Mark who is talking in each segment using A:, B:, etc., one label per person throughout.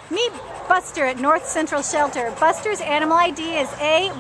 A: Meet Buster at North Central Shelter. Buster's animal ID is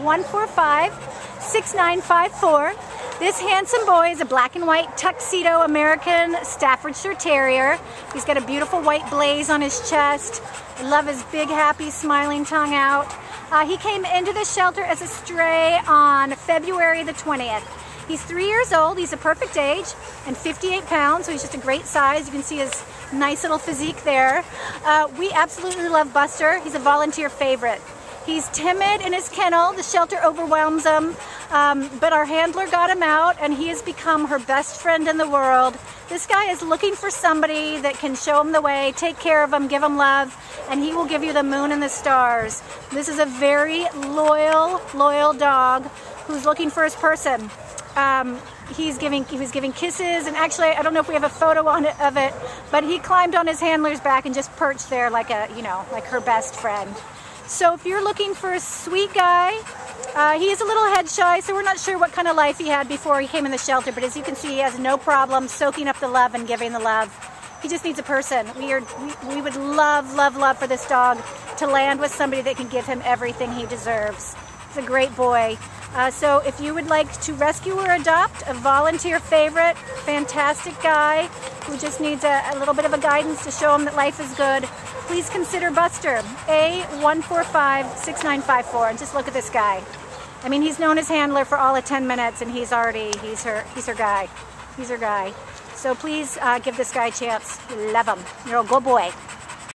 A: A1456954. This handsome boy is a black and white tuxedo American Staffordshire Terrier. He's got a beautiful white blaze on his chest. I love his big, happy, smiling tongue out. He came into the shelter as a stray on February the 20th. He's 3 years old, he's a perfect age, and 58 pounds, so he's just a great size. You can see his nice little physique there. We absolutely love Buster. He's a volunteer favorite. He's timid in his kennel. The shelter overwhelms him, but our handler got him out, and he has become her best friend in the world. This guy is looking for somebody that can show him the way, take care of him, give him love, and he will give you the moon and the stars. This is a very loyal dog who's looking for his person. He was giving kisses, and actually I don't know if we have a photo of it, but he climbed on his handler's back and just perched there like like her best friend. So if you're looking for a sweet guy, he is a little head shy, so we're not sure what kind of life he had before he came in the shelter, but as you can see, he has no problem soaking up the love and giving the love. He just needs a person. We would love for this dog to land with somebody that can give him everything he deserves. He's a great boy. So if you would like to rescue or adopt a volunteer favorite, fantastic guy who just needs a little bit of a guidance to show him that life is good, please consider Buster, A1456954, and just look at this guy. I mean, he's known as handler for all of 10 minutes, and he's her guy. He's her guy. So please give this guy a chance. Love him. You're a good boy.